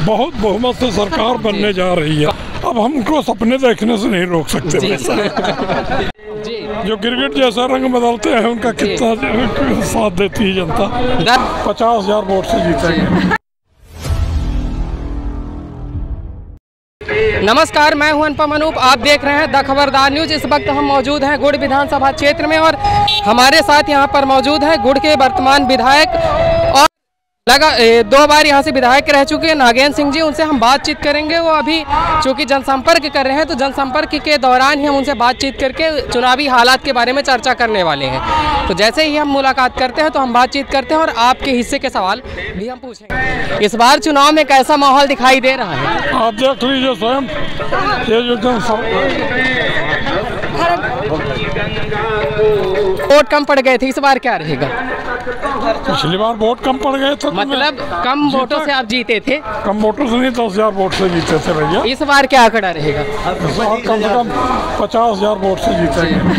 बहुत बहुमत से सरकार बनने जा रही है। अब हमको सपने देखने से नहीं रोक सकते। जो गिरगिट जैसा रंग बदलते हैं उनका कितना साथ देती है जनता। 50,000 वोट से जीतेंगे। नमस्कार, मैं हूं अनुपम अनूप। आप देख रहे हैं द खबरदार न्यूज। इस वक्त हम मौजूद हैं गुड़ विधानसभा क्षेत्र में और हमारे साथ यहां पर मौजूद है गुड़ के वर्तमान विधायक और 2 बार यहां से विधायक रह चुके हैं नागेंद्र सिंह जी। उनसे हम बातचीत करेंगे। वो अभी चूँकि जनसंपर्क कर रहे हैं तो जनसंपर्क के दौरान ही हम उनसे बातचीत करके चुनावी हालात के बारे में चर्चा करने वाले हैं। तो जैसे ही हम मुलाकात करते हैं तो हम बातचीत करते हैं और आपके हिस्से के सवाल भी हम पूछेंगे। इस बार चुनाव में कैसा माहौल दिखाई दे रहा है? आप देख लीजिए स्वयं, ये जो वोट कम पड़ गए थे, इस बार क्या रहेगा? पिछली बार वोट कम पड़ गए थे, मतलब कम वोटों से आप जीते थे? कम वोटों से नहीं, 10,000 वोट से जीते थे भैया। इस बार क्या आंकड़ा रहेगा? इस बार कम से कम 50,000 वोट से जीतेंगे।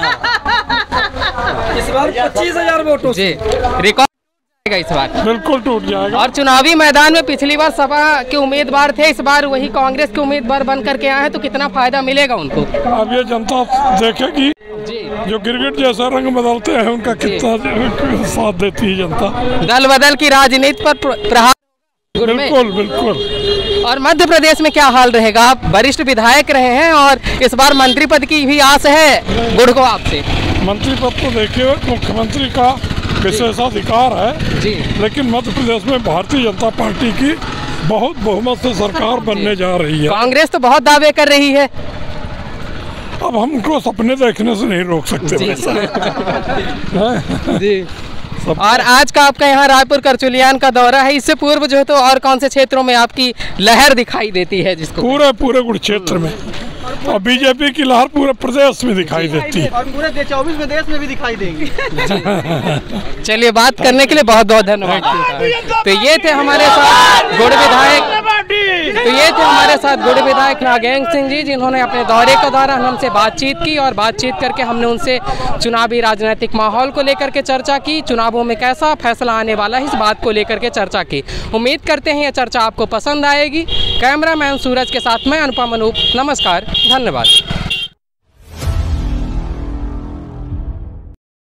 इस बार 25,000 वोटों से रिकॉर्ड इस बार बिल्कुल टूट जाएगा। और चुनावी मैदान में पिछली बार सपा के उम्मीदवार थे, इस बार वही कांग्रेस के उम्मीदवार बन करके आए हैं, तो कितना फायदा मिलेगा उनको? अब ये जनता देखेगी। जो गिरगिट जैसा रंग बदलते हैं उनका कितना साथ देती है जनता। दल बदल की राजनीति पर प्रहार। बिल्कुल बिल्कुल। और मध्य प्रदेश में क्या हाल रहेगा? आप वरिष्ठ विधायक रहे हैं और इस बार मंत्री पद की भी आस है गुड़ को आपसे। मंत्री पद तो देखिए मुख्यमंत्री का विशेषाधिकार है जी, लेकिन मध्य प्रदेश में भारतीय जनता पार्टी की बहुत बहुमत से सरकार बनने जा रही है। कांग्रेस तो बहुत दावे कर रही है। अब हमको सपने देखने से नहीं रोक सकते। जी। और आज का आपका यहाँ रायपुर करचुलियान का दौरा है, इससे पूर्व जो है तो और कौन से क्षेत्रों में आपकी लहर दिखाई देती है? जिसको पूरे गुड़ क्षेत्र में और बीजेपी की लहर पूरे प्रदेश में दिखाई देती है और पूरे 24 प्रदेश में भी दिखाई देंगी। चलिए, बात करने के लिए बहुत बहुत धन्यवाद। तो ये थे हमारे साथ गुड़ विधायक नागेंद्र सिंह जी, जिन्होंने अपने दौरे के दौरान हमसे बातचीत की और बातचीत करके हमने उनसे चुनावी राजनीतिक माहौल को लेकर के चर्चा की, चुनावों में कैसा फैसला आने वाला है इस बात को लेकर के चर्चा की। उम्मीद करते हैं ये चर्चा आपको पसंद आएगी। कैमरामैन सूरज के साथ मैं अनुपम अनूप, नमस्कार, धन्यवाद।